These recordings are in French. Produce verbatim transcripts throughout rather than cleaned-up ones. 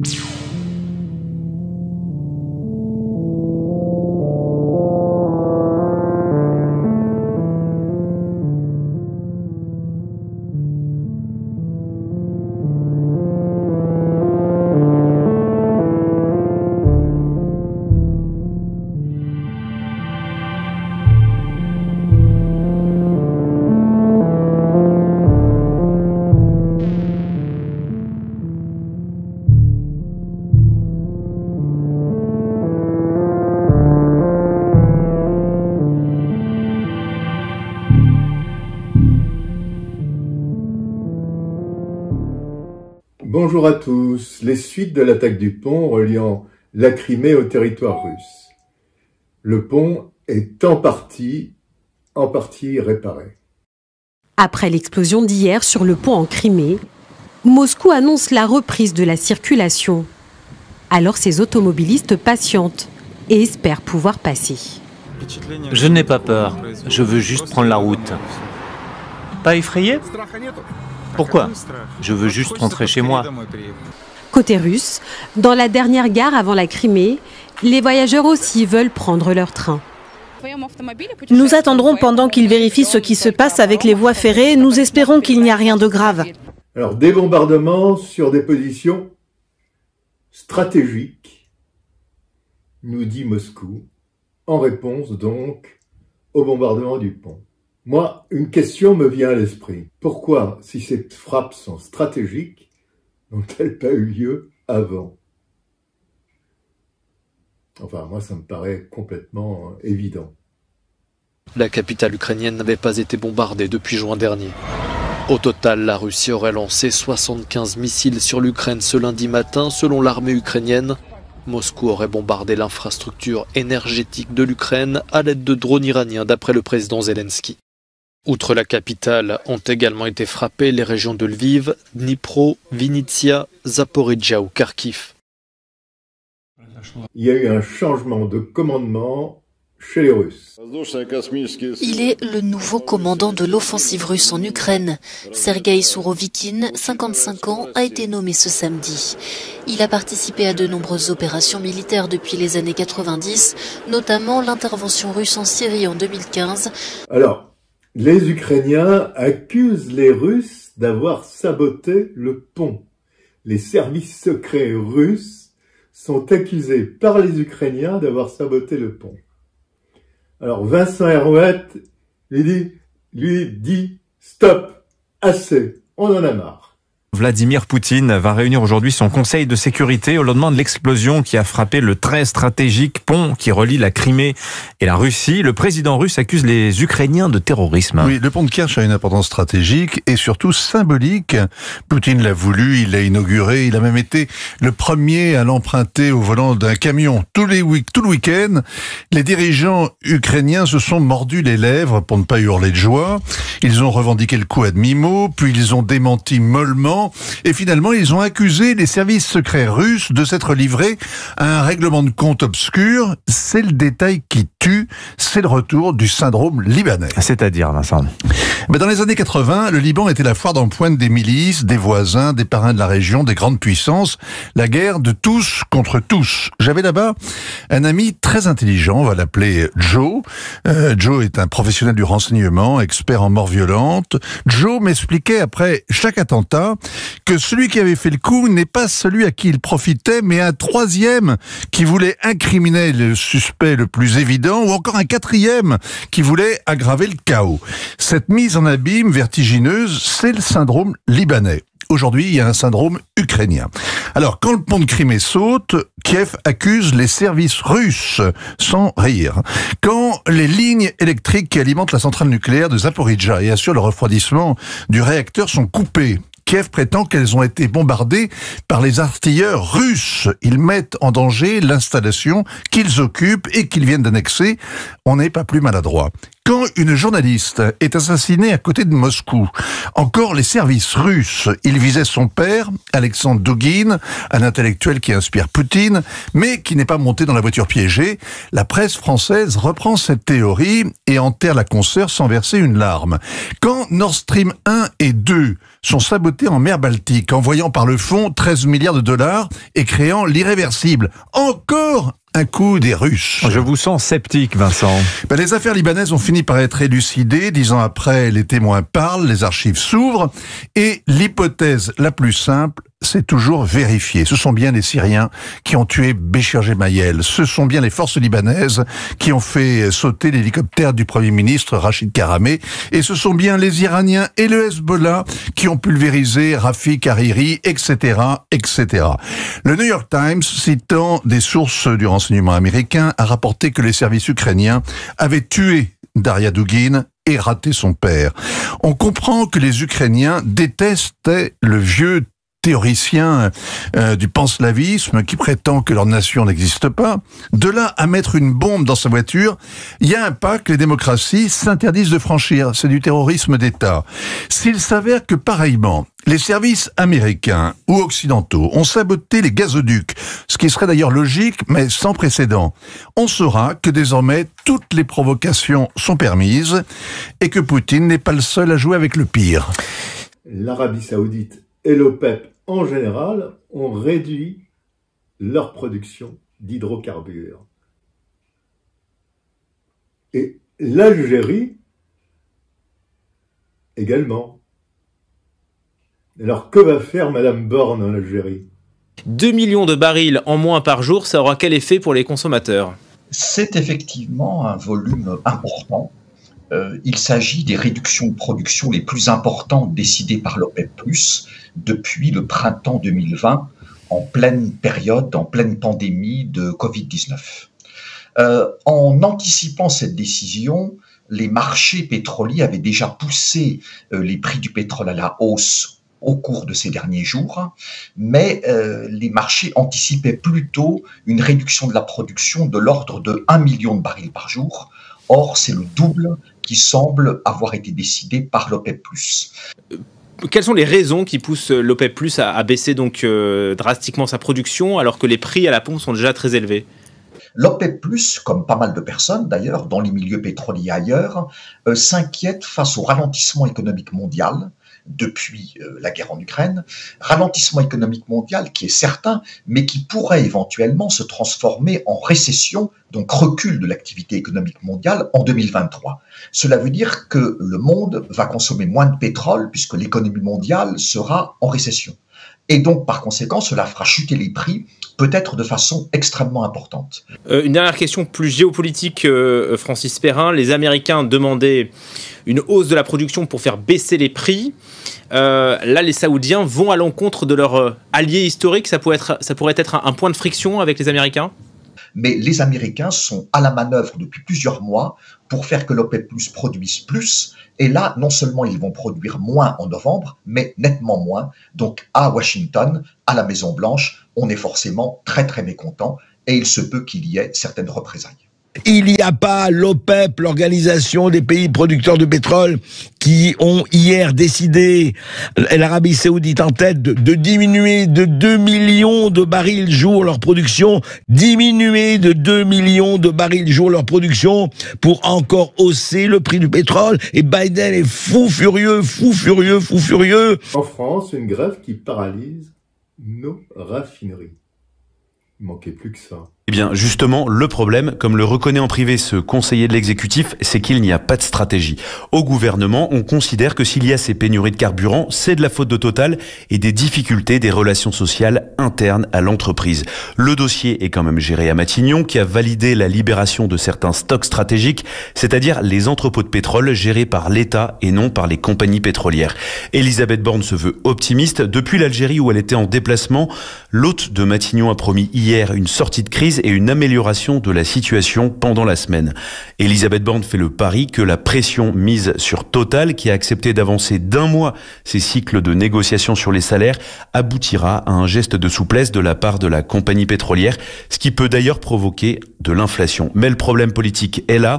Bonjour à tous. Les suites de l'attaque du pont reliant la Crimée au territoire russe. Le pont est en partie, en partie réparé. Après l'explosion d'hier sur le pont en Crimée, Moscou annonce la reprise de la circulation. Alors ces automobilistes patientent et espèrent pouvoir passer. Je n'ai pas peur, je veux juste prendre la route. Pas effrayé ? Pourquoi ? Je veux juste rentrer chez moi. Côté russe, dans la dernière gare avant la Crimée, les voyageurs aussi veulent prendre leur train. Nous attendrons pendant qu'ils vérifient ce qui se passe avec les voies ferrées. Nous espérons qu'il n'y a rien de grave. Alors, des bombardements sur des positions stratégiques, nous dit Moscou, en réponse donc au bombardement du pont. Moi, une question me vient à l'esprit. Pourquoi, si ces frappes sont stratégiques, n'ont-elles pas eu lieu avant? Enfin, moi, ça me paraît complètement évident. La capitale ukrainienne n'avait pas été bombardée depuis juin dernier. Au total, la Russie aurait lancé soixante-quinze missiles sur l'Ukraine ce lundi matin, selon l'armée ukrainienne. Moscou aurait bombardé l'infrastructure énergétique de l'Ukraine à l'aide de drones iraniens, d'après le président Zelensky. Outre la capitale, ont également été frappées les régions de Lviv, Dnipro, Vinnytsia, Zaporizhzhia ou Kharkiv. Il y a eu un changement de commandement chez les Russes. Il est le nouveau commandant de l'offensive russe en Ukraine. Sergueï Sourovikine, cinquante-cinq ans, a été nommé ce samedi. Il a participé à de nombreuses opérations militaires depuis les années quatre-vingt-dix, notamment l'intervention russe en Syrie en deux mille quinze. Alors, les Ukrainiens accusent les Russes d'avoir saboté le pont. Les services secrets russes sont accusés par les Ukrainiens d'avoir saboté le pont. Alors Vincent Herouet lui dit, lui dit « Stop, assez, on en a marre ». Vladimir Poutine va réunir aujourd'hui son conseil de sécurité au lendemain de l'explosion qui a frappé le très stratégique pont qui relie la Crimée et la Russie. Le président russe accuse les Ukrainiens de terrorisme. Oui, le pont de Kerch a une importance stratégique et surtout symbolique. Poutine l'a voulu, il l'a inauguré, il a même été le premier à l'emprunter au volant d'un camion. Tous les week- tout le week-end, les dirigeants ukrainiens se sont mordus les lèvres pour ne pas hurler de joie. Ils ont revendiqué le coup à demi-mot, puis ils ont démenti mollement. Et finalement, ils ont accusé les services secrets russes de s'être livrés à un règlement de compte obscur. C'est le détail qui tue, c'est le retour du syndrome libanais. C'est-à-dire, Vincent ? Mais dans les années quatre-vingt, le Liban était la foire d'empointe des milices, des voisins, des parrains de la région, des grandes puissances. La guerre de tous contre tous. J'avais là-bas un ami très intelligent, on va l'appeler Joe. Euh, Joe est un professionnel du renseignement, expert en mort violente. Joe m'expliquait après chaque attentat que celui qui avait fait le coup n'est pas celui à qui il profitait, mais un troisième qui voulait incriminer le suspect le plus évident, ou encore un quatrième qui voulait aggraver le chaos. Cette mise en abîme vertigineuse, c'est le syndrome libanais. Aujourd'hui, il y a un syndrome ukrainien. Alors, quand le pont de Crimée saute, Kiev accuse les services russes, sans rire. Quand les lignes électriques qui alimentent la centrale nucléaire de Zaporizhzhia et assurent le refroidissement du réacteur sont coupées, Kiev prétend qu'elles ont été bombardées par les artilleurs russes. Ils mettent en danger l'installation qu'ils occupent et qu'ils viennent d'annexer. On n'est pas plus maladroit. Quand une journaliste est assassinée à côté de Moscou, encore les services russes, ils visaient son père, Alexandre Douguine, un intellectuel qui inspire Poutine, mais qui n'est pas monté dans la voiture piégée. La presse française reprend cette théorie et enterre la consoeur sans verser une larme. Quand Nord Stream un et deux sont sabotés en mer Baltique, envoyant par le fond treize milliards de dollars et créant l'irréversible. Encore un coup des Russes. Je vous sens sceptique, Vincent. Ben, les affaires libanaises ont fini par être élucidées. Dix ans après, les témoins parlent, les archives s'ouvrent. Et l'hypothèse la plus simple, c'est toujours vérifié. Ce sont bien les Syriens qui ont tué Béchir Gemayel. Ce sont bien les forces libanaises qui ont fait sauter l'hélicoptère du Premier ministre Rachid Karameh. Et ce sont bien les Iraniens et le Hezbollah qui ont pulvérisé Rafik Hariri, et cetera, et cetera. Le New York Times, citant des sources du renseignement américain, a rapporté que les services ukrainiens avaient tué Daria Dugin et raté son père. On comprend que les Ukrainiens détestaient le vieux théoricien euh, du panslavisme qui prétend que leur nation n'existe pas. De là à mettre une bombe dans sa voiture, il y a un pas que les démocraties s'interdisent de franchir. C'est du terrorisme d'État. S'il s'avère que pareillement, les services américains ou occidentaux ont saboté les gazoducs, ce qui serait d'ailleurs logique, mais sans précédent, on saura que désormais toutes les provocations sont permises et que Poutine n'est pas le seul à jouer avec le pire. L'Arabie Saoudite et l'OPEP en général ont réduit leur production d'hydrocarbures. Et l'Algérie également. Alors que va faire Madame Borne en Algérie? deux millions de barils en moins par jour, ça aura quel effet pour les consommateurs? C'est effectivement un volume important. Euh, il s'agit des réductions de production les plus importantes décidées par l'OPEP plus, depuis le printemps deux mille vingt, en pleine période, en pleine pandémie de covid dix-neuf. Euh, en anticipant cette décision, les marchés pétroliers avaient déjà poussé euh, les prix du pétrole à la hausse au cours de ces derniers jours, mais euh, les marchés anticipaient plutôt une réduction de la production de l'ordre de un million de barils par jour. Or, c'est le double qui semble avoir été décidé par l'OPEP plus. Quelles sont les raisons qui poussent l'OPEP plus à, à baisser donc euh, drastiquement sa production alors que les prix à la pompe sont déjà très élevés? L'OPEP plus, comme pas mal de personnes d'ailleurs, dans les milieux pétroliers ailleurs, euh, s'inquiète face au ralentissement économique mondial depuis euh, la guerre en Ukraine, ralentissement économique mondial qui est certain, mais qui pourrait éventuellement se transformer en récession, donc recul de l'activité économique mondiale en deux mille vingt-trois. Cela veut dire que le monde va consommer moins de pétrole puisque l'économie mondiale sera en récession. Et donc, par conséquent, cela fera chuter les prix, peut-être de façon extrêmement importante. Euh, une dernière question plus géopolitique, euh, Francis Perrin. Les Américains demandaient une hausse de la production pour faire baisser les prix. Euh, là, les Saoudiens vont à l'encontre de leur euh, allié historique. Ça pourrait être, ça pourrait être un, un point de friction avec les Américains? Mais les Américains sont à la manœuvre depuis plusieurs mois pour faire que l'OPEP plus produise plus. Et là, non seulement ils vont produire moins en novembre, mais nettement moins. Donc à Washington, à la Maison-Blanche, on est forcément très très mécontent et il se peut qu'il y ait certaines représailles. Il n'y a pas l'OPEP, l'organisation des pays producteurs de pétrole, qui ont hier décidé, l'Arabie Saoudite en tête, de, de diminuer de deux millions de barils jour leur production, diminuer de deux millions de barils jour leur production pour encore hausser le prix du pétrole. Et Biden est fou furieux, fou furieux, fou furieux. En France, une grève qui paralyse nos raffineries. Il manquait plus que ça. Eh bien, justement, le problème, comme le reconnaît en privé ce conseiller de l'exécutif, c'est qu'il n'y a pas de stratégie. Au gouvernement, on considère que s'il y a ces pénuries de carburant, c'est de la faute de Total et des difficultés des relations sociales internes à l'entreprise. Le dossier est quand même géré à Matignon, qui a validé la libération de certains stocks stratégiques, c'est-à-dire les entrepôts de pétrole gérés par l'État et non par les compagnies pétrolières. Elisabeth Borne se veut optimiste. Depuis l'Algérie où elle était en déplacement, l'hôte de Matignon a promis hier une sortie de crise et une amélioration de la situation pendant la semaine. Elisabeth Borne fait le pari que la pression mise sur Total, qui a accepté d'avancer d'un mois ses cycles de négociations sur les salaires, aboutira à un geste de souplesse de la part de la compagnie pétrolière, ce qui peut d'ailleurs provoquer de l'inflation. Mais le problème politique est là.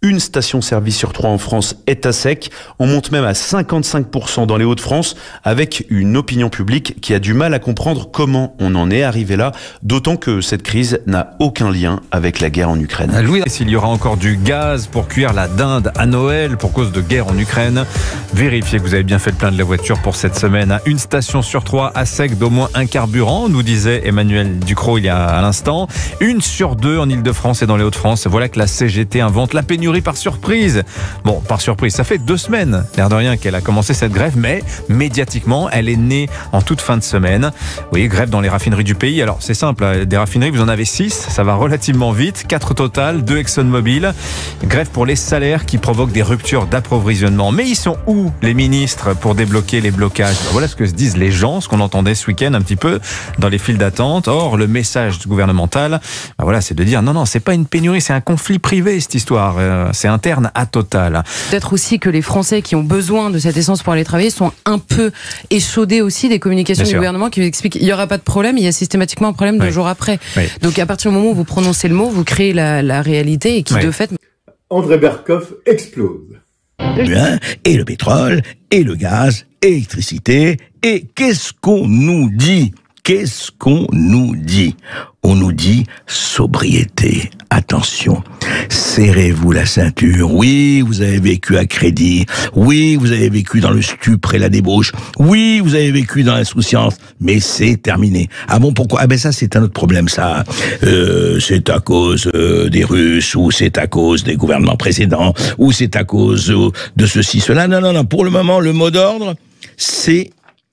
Une station-service sur trois en France est à sec. On monte même à cinquante-cinq pour cent dans les Hauts-de-France, avec une opinion publique qui a du mal à comprendre comment on en est arrivé là, d'autant que cette crise n'a aucun lien avec la guerre en Ukraine. Louis, s'il y aura encore du gaz pour cuire la dinde à Noël pour cause de guerre en Ukraine, vérifiez que vous avez bien fait le plein de la voiture pour cette semaine. Une station sur trois à sec d'au moins un carburant, nous disait Emmanuel Ducrot il y a à l'instant. Une sur deux en Ile-de-France et dans les Hauts-de-France. Voilà que la C G T invente la pénurie par surprise. Bon, par surprise, ça fait deux semaines, l'air de rien, qu'elle a commencé cette grève, mais médiatiquement, elle est née en toute fin de semaine. Vous voyez, grève dans les raffineries du pays. Alors, c'est simple, des raffineries, vous en avez six, ça va relativement vite. Quatre au total, deux ExxonMobil. Grève pour les salaires qui provoquent des ruptures d'approvisionnement. Mais ils sont où, les ministres, pour débloquer les blocages? Voilà ce que se disent les gens, ce qu'on entendait ce week-end un petit peu dans les files d'attente. Or, le message gouvernemental, ben voilà, c'est de dire non, non, c'est pas une pénurie, c'est un conflit privé, cette histoire. Euh, c'est interne à Total. Peut-être aussi que les Français qui ont besoin de cette essence pour aller travailler sont un peu échaudés aussi des communications Bien du sûr. gouvernement qui expliquent qu'il n'y aura pas de problème, il y a systématiquement un problème deux Oui. jours après. Oui. Donc à partir du moment où vous prononcez le mot, vous créez la, la réalité et qui Oui. de fait... André Berkoff explose. Hein, et le pétrole, et le gaz, et l'électricité, et qu'est-ce qu'on nous dit? Qu'est-ce qu'on nous dit? On nous dit sobriété. Attention, serrez-vous la ceinture. Oui, vous avez vécu à crédit. Oui, vous avez vécu dans le stupre et la débauche. Oui, vous avez vécu dans l'insouciance. Mais c'est terminé. Ah bon, pourquoi? Ah ben ça, c'est un autre problème, ça. Euh, c'est à cause euh, des Russes, ou c'est à cause des gouvernements précédents, ou c'est à cause euh, de ceci, cela. Non, non, non. Pour le moment, le mot d'ordre, c'est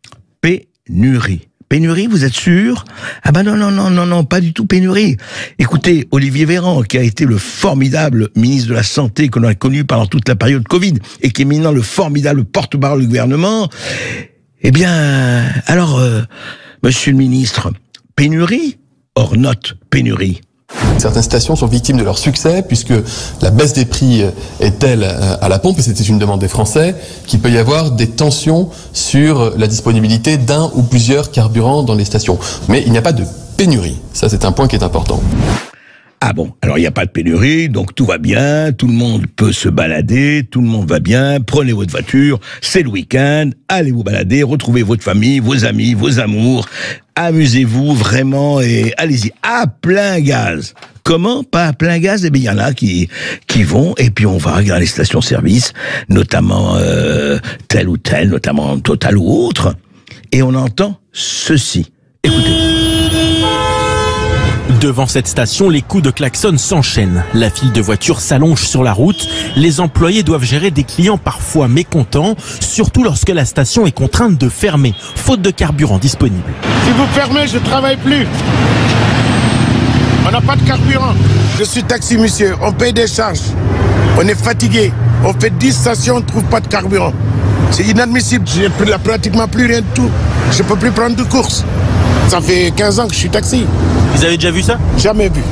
pénurie. Pénurie, vous êtes sûr? Ah ben non, non, non, non, non, pas du tout pénurie. Écoutez, Olivier Véran, qui a été le formidable ministre de la Santé que l'on a connu pendant toute la période Covid, et qui est maintenant le formidable porte-parole du gouvernement, eh bien, alors, euh, monsieur le ministre, pénurie? Or, note pénurie. Certaines stations sont victimes de leur succès puisque la baisse des prix est telle à la pompe, et c'était une demande des Français, qu'il peut y avoir des tensions sur la disponibilité d'un ou plusieurs carburants dans les stations. Mais il n'y a pas de pénurie. Ça, c'est un point qui est important. Ah bon, alors il n'y a pas de pénurie, donc tout va bien, tout le monde peut se balader, tout le monde va bien, prenez votre voiture, c'est le week-end, allez vous balader, retrouvez votre famille, vos amis, vos amours, amusez-vous vraiment et allez-y, à plein gaz. Comment? Pas à plein gaz? Eh bien, il y en a qui, qui vont, et puis on va regarder les stations-service, notamment euh, telle ou telle, notamment Total ou autre, et on entend ceci. Écoutez. Devant cette station, les coups de klaxon s'enchaînent. La file de voitures s'allonge sur la route. Les employés doivent gérer des clients parfois mécontents, surtout lorsque la station est contrainte de fermer, faute de carburant disponible. Si vous fermez, je ne travaille plus. On n'a pas de carburant. Je suis taxi, monsieur. On paye des charges. On est fatigué. On fait dix stations, on ne trouve pas de carburant. C'est inadmissible. Je n'ai pratiquement plus rien de tout. Je ne peux plus prendre de course. Ça fait quinze ans que je suis taxi. Vous avez déjà vu ça? Jamais vu.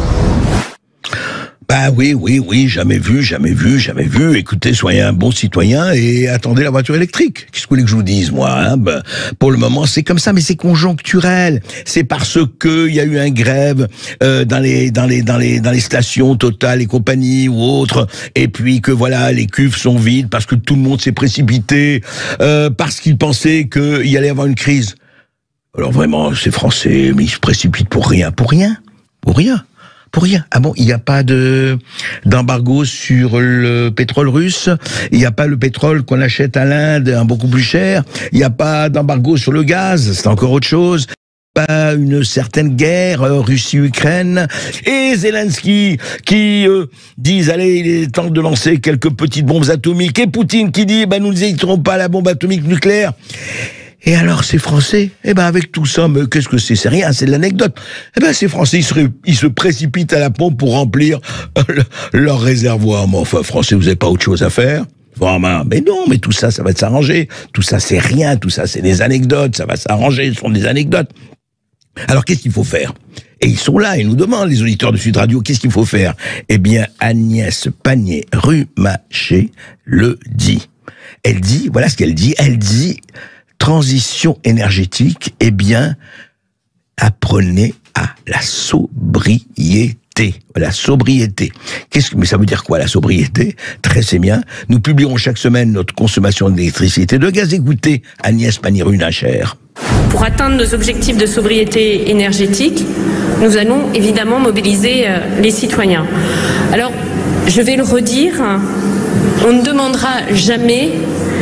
Bah oui, oui, oui, jamais vu, jamais vu, jamais vu. Écoutez, soyez un bon citoyen et attendez la voiture électrique. Qu'est-ce que vous voulez que je vous dise, moi, hein? Bah, pour le moment, c'est comme ça, mais c'est conjoncturel. C'est parce que il y a eu un grève euh, dans les dans les dans les dans les stations Total et compagnie ou autres, et puis que voilà, les cuves sont vides parce que tout le monde s'est précipité euh, parce qu'il pensait qu'il y allait y avoir une crise. Alors vraiment, ces Français, mais ils se précipitent pour rien, pour rien, pour rien. Pour rien. Ah bon, il n'y a pas de d'embargo sur le pétrole russe. Il n'y a pas le pétrole qu'on achète à l'Inde, hein, beaucoup plus cher. Il n'y a pas d'embargo sur le gaz. C'est encore autre chose. Pas une certaine guerre euh, Russie-Ukraine. Et Zelensky qui euh, disent allez, il est temps de lancer quelques petites bombes atomiques. Et Poutine qui dit ben nous n'hésiterons pas à la bombe atomique nucléaire. Et alors, ces Français, eh ben, avec tout ça, mais qu'est-ce que c'est? C'est rien, c'est de l'anecdote. Eh ben, ces Français, ils se, ils se précipitent à la pompe pour remplir euh, leur réservoir. Mais enfin, Français, vous n'avez pas autre chose à faire? Vraiment, mais non, mais tout ça, ça va s'arranger. Tout ça, c'est rien. Tout ça, c'est des anecdotes. Ça va s'arranger. Ce sont des anecdotes. Alors, qu'est-ce qu'il faut faire? Et ils sont là, ils nous demandent, les auditeurs de Sud Radio, qu'est-ce qu'il faut faire? Eh bien, Agnès Pannier-Runacher le dit. Elle dit, voilà ce qu'elle dit, elle dit... Transition énergétique, eh bien, apprenez à la sobriété. La sobriété. Qu'est-ce que, mais ça veut dire quoi, la sobriété? Très c'est bien. Nous publierons chaque semaine notre consommation d'électricité et de gaz. Écoutez Agnès Pannier-Runacher. Pour atteindre nos objectifs de sobriété énergétique, nous allons évidemment mobiliser les citoyens. Alors, je vais le redire, on ne demandera jamais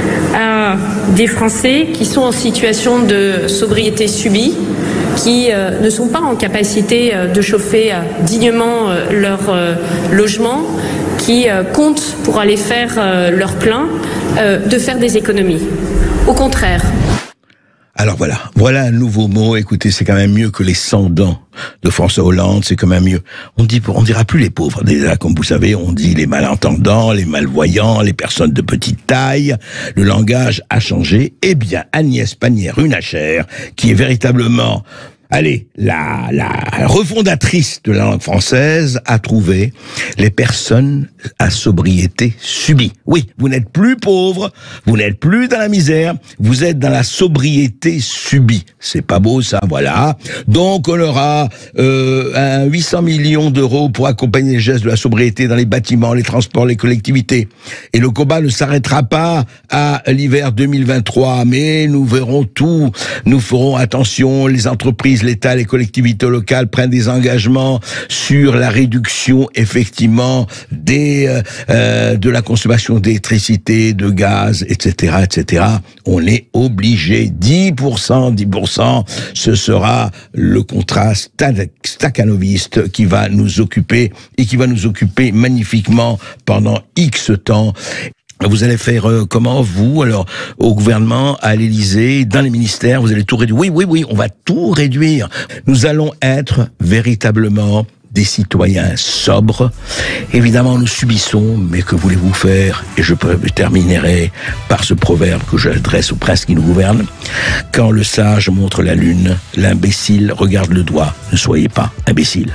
à des Français qui sont en situation de sobriété subie, qui euh, ne sont pas en capacité euh, de chauffer euh, dignement euh, leur euh, logement, qui euh, comptent pour aller faire euh, leur plein, euh, de faire des économies. Au contraire. Alors voilà, voilà un nouveau mot. Écoutez, c'est quand même mieux que les cent dents de François Hollande. C'est quand même mieux. On dit, on dira plus les pauvres. Déjà, comme vous savez, on dit les malentendants, les malvoyants, les personnes de petite taille. Le langage a changé. Eh bien, Agnès Pannier-Runacher, qui est véritablement, allez, la, la refondatrice de la langue française, a trouvé les personnes à sobriété subie. Oui, vous n'êtes plus pauvre, vous n'êtes plus dans la misère, vous êtes dans la sobriété subie. C'est pas beau ça, voilà. Donc on aura euh, un huit cents millions d'euros pour accompagner les gestes de la sobriété dans les bâtiments, les transports, les collectivités. Et le combat ne s'arrêtera pas à l'hiver deux mille vingt-trois, mais nous verrons tout. Nous ferons attention, les entreprises, l'État, les collectivités locales prennent des engagements sur la réduction, effectivement, des euh, euh, de la consommation d'électricité, de gaz, et cetera, et cetera. On est obligé. dix pour cent, dix pour cent, ce sera le contrat stakhanoviste qui va nous occuper et qui va nous occuper magnifiquement pendant X temps. Vous allez faire euh, comment, vous, alors, au gouvernement, à l'Élysée, dans les ministères, vous allez tout réduire? Oui, oui, oui, on va tout réduire. Nous allons être véritablement des citoyens sobres. Évidemment, nous subissons, mais que voulez-vous faire? Et je terminerai par ce proverbe que j'adresse au prince qui nous gouverne. Quand le sage montre la lune, l'imbécile regarde le doigt. Ne soyez pas imbécile.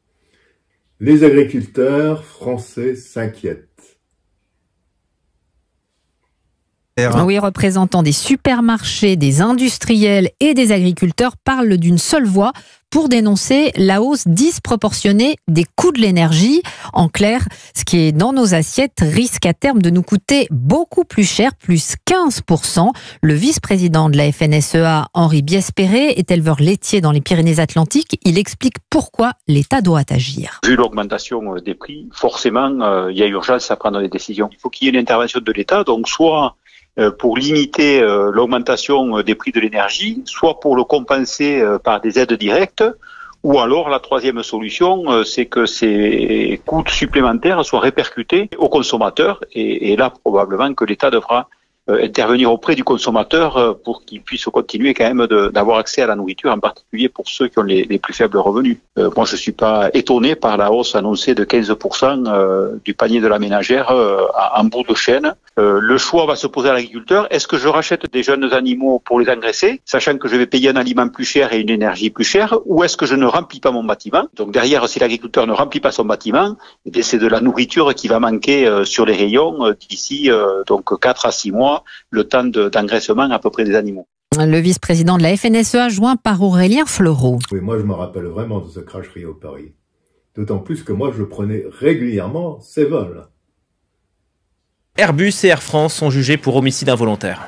Les agriculteurs français s'inquiètent. Oui, représentants des supermarchés, des industriels et des agriculteurs parlent d'une seule voix pour dénoncer la hausse disproportionnée des coûts de l'énergie. En clair, ce qui est dans nos assiettes risque à terme de nous coûter beaucoup plus cher, plus quinze pour cent. Le vice-président de la F N S E A, Henri Biespéré, est éleveur laitier dans les Pyrénées-Atlantiques. Il explique pourquoi l'État doit agir. Vu l'augmentation des prix, forcément, euh, il y a urgence à prendre des décisions. Il faut qu'il y ait une intervention de l'État, donc soit pour limiter euh, l'augmentation des prix de l'énergie, soit pour le compenser euh, par des aides directes, ou alors la troisième solution, euh, c'est que ces coûts supplémentaires soient répercutés aux consommateurs, et, et là probablement que l'État devra euh, intervenir auprès du consommateur euh, pour qu'il puisse continuer quand même de, d'avoir accès à la nourriture, en particulier pour ceux qui ont les, les plus faibles revenus. Euh, moi je suis pas étonné par la hausse annoncée de quinze pour cent euh, du panier de la ménagère euh, en bout de chaîne. Euh, le choix va se poser à l'agriculteur. Est-ce que je rachète des jeunes animaux pour les engraisser, sachant que je vais payer un aliment plus cher et une énergie plus chère, ou est-ce que je ne remplis pas mon bâtiment? Donc derrière, si l'agriculteur ne remplit pas son bâtiment, eh bien, c'est de la nourriture qui va manquer euh, sur les rayons euh, d'ici euh, donc quatre à six mois, le temps de, d'engraissement à peu près des animaux. Le vice-président de la F N S E A, joint par Aurélien Fleureau. Oui, moi je me rappelle vraiment de ce crash Rio Paris. D'autant plus que moi je prenais régulièrement ces vols. Airbus et Air France sont jugés pour homicide involontaire.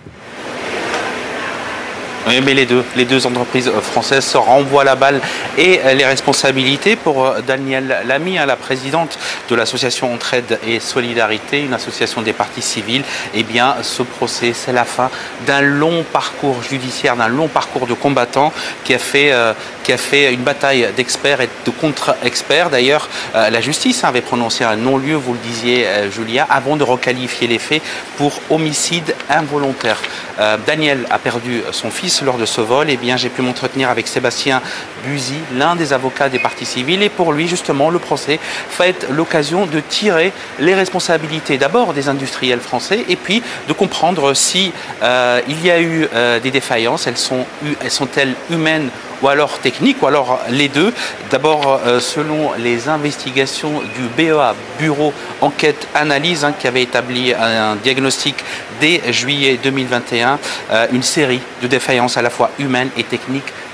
Oui, mais les deux, les deux entreprises françaises se renvoient la balle et les responsabilités pour Danielle Lamy, la présidente de l'association Entraide et Solidarité, une association des parties civiles. Eh bien, ce procès, c'est la fin d'un long parcours judiciaire, d'un long parcours de combattants qui a fait, euh, qui a fait une bataille d'experts et de contre-experts. D'ailleurs, euh, la justice avait prononcé un non-lieu, vous le disiez, euh, Julia, avant de requalifier les faits pour homicide involontaire. Euh, Daniel a perdu son fils lors de ce vol. Eh bien, j'ai pu m'entretenir avec Sébastien Buzy, l'un des avocats des parties civiles. Et pour lui, justement, le procès va être l'occasion de tirer les responsabilités d'abord des industriels français et puis de comprendre si euh, il y a eu euh, des défaillances. Elles sont, elles sont-elles humaines ou alors techniques, ou alors les deux. D'abord, euh, selon les investigations du B E A, Bureau Enquête Analyse, hein, qui avait établi un, un diagnostic dès juillet deux mille vingt et un, euh, une série de défaillances à la fois humaines et techniques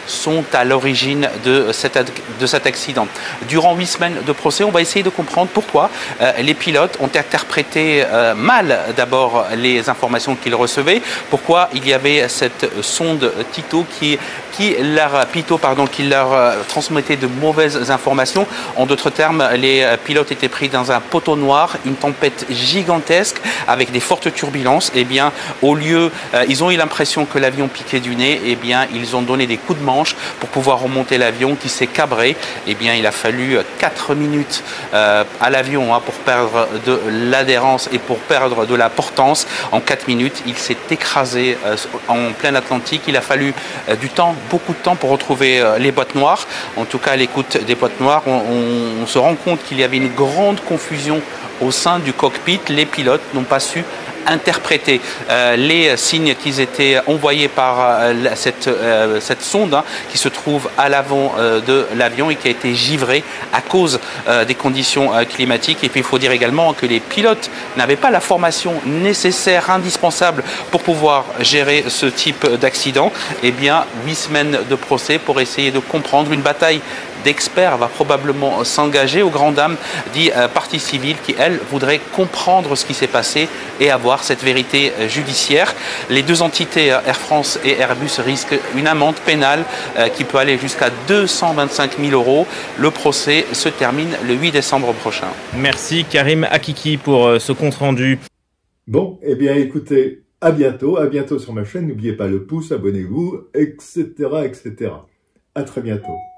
sont à l'origine de cet, de cet accident. Durant huit semaines de procès, on va essayer de comprendre pourquoi euh, les pilotes ont interprété euh, mal d'abord les informations qu'ils recevaient, pourquoi il y avait cette sonde Tito qui, qui leur, Pito, pardon, qui leur euh, transmettait de mauvaises informations. En d'autres termes, les pilotes étaient pris dans un poteau noir, une tempête gigantesque avec des fortes turbulences. Eh bien, au lieu, euh, ils ont eu l'impression que l'avion piquait du nez. Eh bien, ils ont donné des coups de manche pour pouvoir remonter l'avion qui s'est cabré. Eh bien, il a fallu quatre minutes euh, à l'avion hein, pour perdre de l'adhérence et pour perdre de la portance. En quatre minutes, il s'est écrasé euh, en plein Atlantique. Il a fallu euh, du temps, beaucoup de temps pour retrouver euh, les boîtes noires. En tout cas, à l'écoute des boîtes noires, on, on, on se rend compte qu'il y avait une grande confusion au sein du cockpit. Les pilotes n'ont pas su interpréter euh, les signes qui étaient envoyés par euh, cette, euh, cette sonde hein, qui se trouve à l'avant euh, de l'avion et qui a été givrée à cause euh, des conditions euh, climatiques. Et puis il faut dire également que les pilotes n'avaient pas la formation nécessaire, indispensable pour pouvoir gérer ce type d'accident. Eh bien, huit semaines de procès pour essayer de comprendre. Une bataille d'experts va probablement s'engager aux grandes dames dit euh, partie civile qui, elle, voudrait comprendre ce qui s'est passé et avoir cette vérité euh, judiciaire. Les deux entités, euh, Air France et Airbus, risquent une amende pénale euh, qui peut aller jusqu'à deux cent vingt-cinq mille euros. Le procès se termine le huit décembre prochain. Merci Karim Akiki pour euh, ce compte-rendu. Bon, eh bien écoutez, à bientôt, à bientôt sur ma chaîne. N'oubliez pas le pouce, abonnez-vous, et cetera, et cetera. À très bientôt.